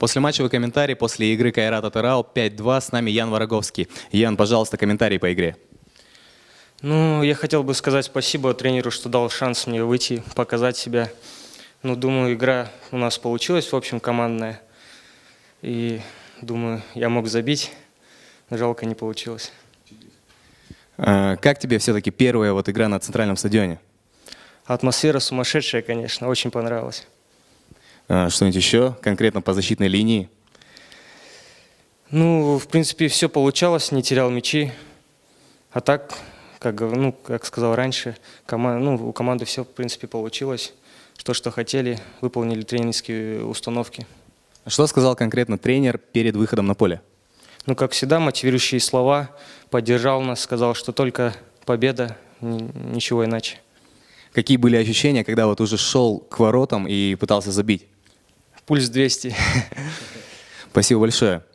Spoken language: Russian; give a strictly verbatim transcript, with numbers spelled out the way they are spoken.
Послематчевый комментарий после игры Кайрата Тарау пять-два. С нами Ян Вороговский. Ян, пожалуйста, комментарий по игре. Ну, я хотел бы сказать спасибо тренеру, что дал шанс мне выйти, показать себя. Ну, думаю, игра у нас получилась, в общем, командная. И, думаю, я мог забить, но жалко не получилось. А, как тебе все-таки первая вот игра на центральном стадионе? Атмосфера сумасшедшая, конечно, очень понравилась. А, что-нибудь еще конкретно по защитной линии? Ну, в принципе, все получалось, не терял мячи. А так, как, ну, как сказал раньше, коман, ну, у команды все, в принципе, получилось. То, что хотели, выполнили тренерские установки. Что сказал конкретно тренер перед выходом на поле? Ну, как всегда, мотивирующие слова, поддержал нас, сказал, что только победа, ничего иначе. Какие были ощущения, когда вот уже шел к воротам и пытался забить? Пульс двести. Спасибо большое.